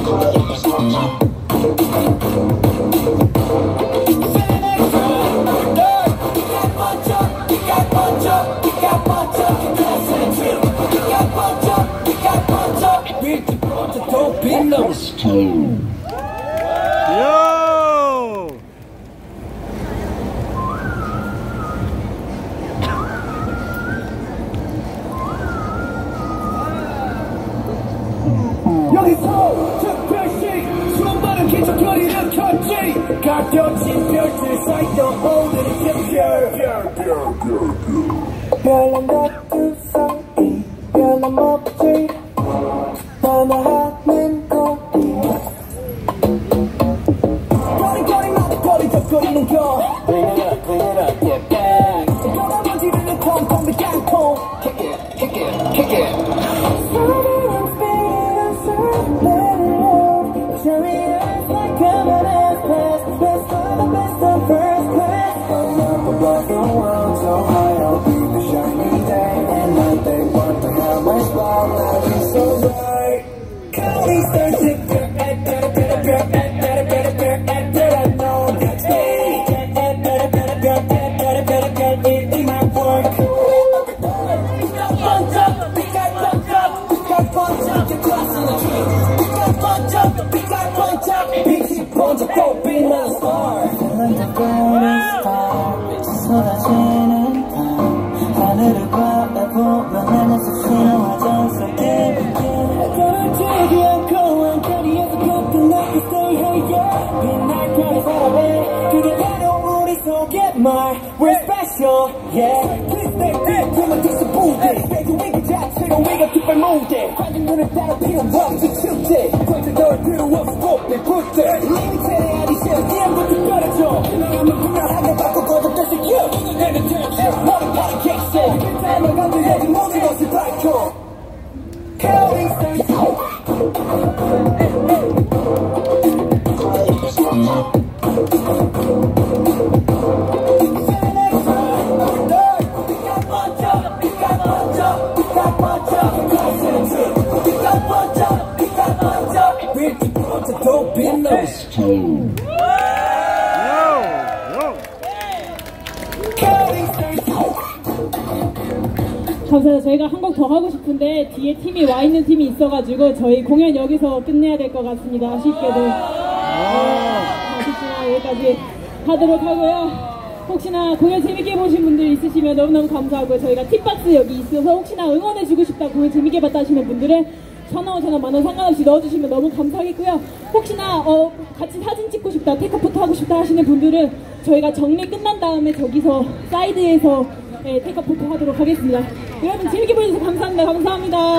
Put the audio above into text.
여기서 특별식 수많은 기적거리는 켰지 가려진 별들 사이던 오늘의 집별 별난 것들 사이 변함없지 하나하는 거리 거리거리마다 거리적거리는 거 Bring it up, get back 걸어만지르는 텅텅 빈 깡통 Kick it 쏟아지는 밤 하늘을 바라보면 하늘색 신호와 전설게 떨어지지 않고 한자리에서 걷던 나의 stay hey yeah 빛날 별의 바람에 그게 바로 우리 속의 말 We're special yeah Please stay deep 그만 뒤서 부대 배구 위기 자체가 위가 깃발 무대 관중 눈을 따라 필요 없이 칠대 관절 널 필요 없이 꽃대 붓대 이미 체내 아니 시작부터 특별해져 나가면 분명하게 바꾸고도 다시 큐 내는 텐션 머리 파란 객세 빈타임을 만들어야지 모든 것을 밝혀 Calling station 감사합니다. 저희가 한 곡 더 하고 싶은데 뒤에 팀이 와 있는 팀이 있어가지고 저희 공연 여기서 끝내야 될 것 같습니다. 아쉽게도 아쉽지만 여기까지 하도록 하고요. 혹시나 공연 재밌게 보신 분들 있으시면 너무너무 감사하고요. 저희가 팁박스 여기 있어서 혹시나 응원해주고 싶다, 공연 재밌게 봤다 하시는 분들은 1,000원, 5,000원, 만원 상관없이 넣어주시면 너무 감사하겠고요. 혹시나 같이 사진 찍고 싶다, 테이크포토 하고 싶다 하시는 분들은 저희가 정리 끝난 다음에 저기서 사이드에서 테이크포토 하도록 하겠습니다. 여러분 재밌게 보셔서 감사합니다. 감사합니다.